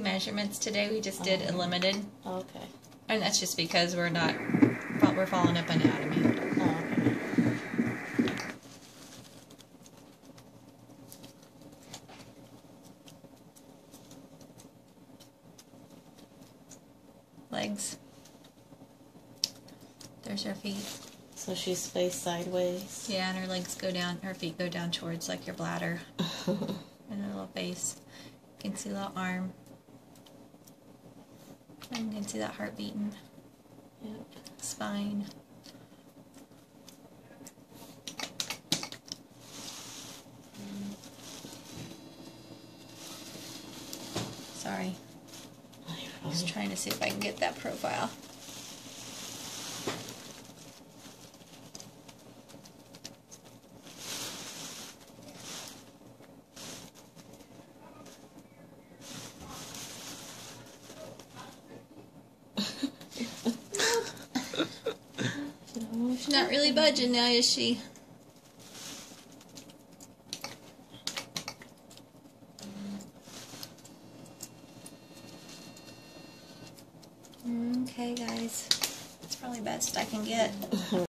measurements today. We just did a limited. Oh, okay. And that's just because we're following up anatomy. Oh, okay. Legs. There's her feet. So she's faced sideways. Yeah, and her legs go down, her feet go down towards like your bladder. And her little face. You can see the little arm. And you can see that heart beating. Yep. Spine. Sorry. I was trying to see if I can get that profile. She's not really budging now, is she? Okay, guys. It's probably best I can get.